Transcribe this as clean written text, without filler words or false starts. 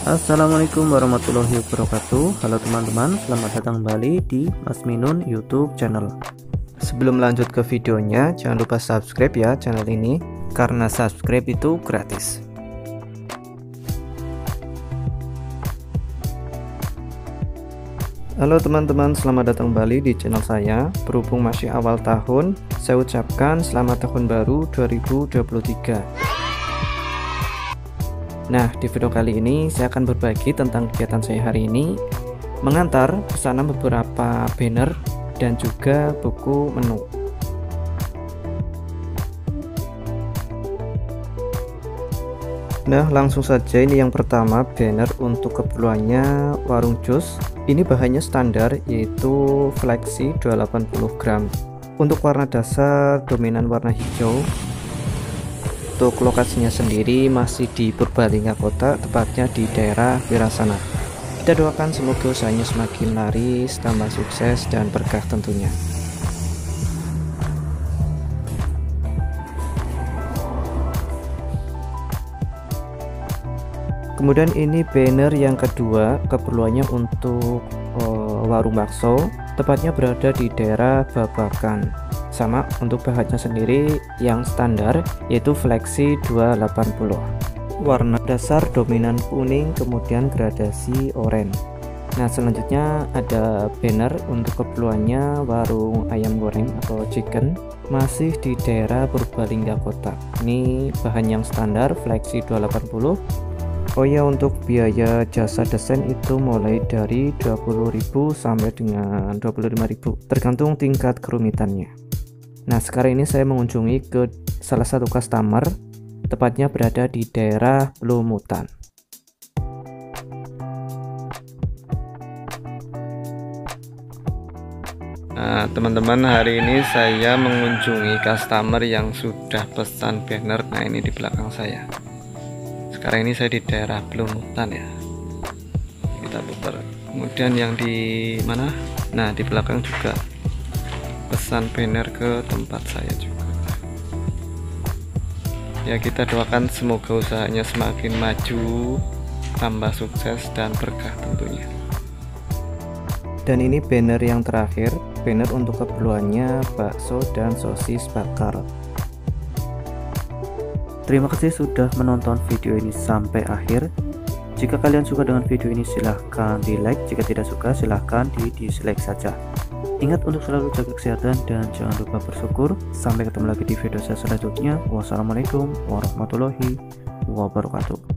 Assalamualaikum warahmatullahi wabarakatuh. Halo teman-teman, selamat datang kembali di Mas Minun YouTube channel. Sebelum lanjut ke videonya, jangan lupa subscribe ya channel ini, karena subscribe itu gratis. Halo teman-teman, selamat datang kembali di channel saya. Berhubung masih awal tahun, saya ucapkan selamat tahun baru 2023. Nah, di video kali ini saya akan berbagi tentang kegiatan saya hari ini, mengantar pesanan beberapa banner dan juga buku menu. Nah, langsung saja, ini yang pertama, banner untuk keperluannya warung jus. Ini bahannya standar, yaitu Flexi 280 gram. Untuk warna dasar dominan warna hijau. Untuk lokasinya sendiri masih di Purbalingga Kota, tepatnya di daerah Wirasana. Kita doakan semoga usahanya semakin laris, tambah sukses dan berkah tentunya. Kemudian ini banner yang kedua, keperluannya untuk warung bakso, tepatnya berada di daerah Babakan. Sama untuk bahannya sendiri yang standar, yaitu Flexi 280. Warna dasar dominan kuning, kemudian gradasi oranye. Nah, selanjutnya ada banner untuk keperluannya warung ayam goreng atau chicken, masih di daerah Purbalingga Kota. Ini bahan yang standar, Flexi 280. Oh ya, untuk biaya jasa desain itu mulai dari 20.000 sampai dengan 25.000, tergantung tingkat kerumitannya. Nah, sekarang ini saya mengunjungi ke salah satu customer, tepatnya berada di daerah Lumutan. Nah, teman-teman, hari ini saya mengunjungi customer yang sudah pesan banner. Nah, ini di belakang saya. Sekarang ini saya di daerah Lumutan ya. Kita putar. Kemudian yang di mana? Nah, di belakang juga pesan banner ke tempat saya juga. Ya, kita doakan semoga usahanya semakin maju, tambah sukses dan berkah tentunya. Dan ini banner yang terakhir, banner untuk keperluannya bakso dan sosis bakar. Terima kasih sudah menonton video ini sampai akhir. Jika kalian suka dengan video ini, silahkan di like. Jika tidak suka, silahkan di dislike saja. Ingat untuk selalu jaga kesehatan dan jangan lupa bersyukur. Sampai ketemu lagi di video saya selanjutnya. Wassalamualaikum warahmatullahi wabarakatuh.